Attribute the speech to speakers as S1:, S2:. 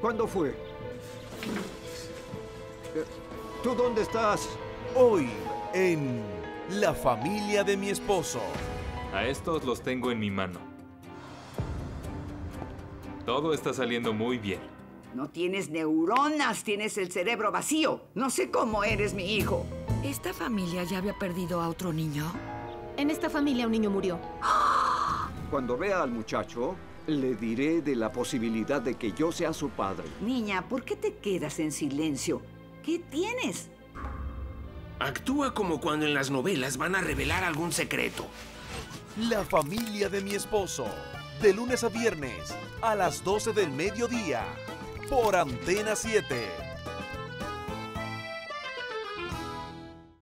S1: ¿Cuándo fue? ¿Tú dónde estás?
S2: Hoy, en La familia de mi esposo.
S3: A estos los tengo en mi mano. Todo está saliendo muy bien.
S4: No tienes neuronas, tienes el cerebro vacío. No sé cómo eres mi hijo.
S5: ¿Esta familia ya había perdido a otro niño?
S6: En esta familia un niño murió.
S1: Cuando vea al muchacho, le diré de la posibilidad de que yo sea su padre.
S4: Niña, ¿por qué te quedas en silencio? ¿Qué tienes?
S7: Actúa como cuando en las novelas van a revelar algún secreto.
S2: La familia de mi esposo. De lunes a viernes, a las 12 del mediodía. Por Antena 7.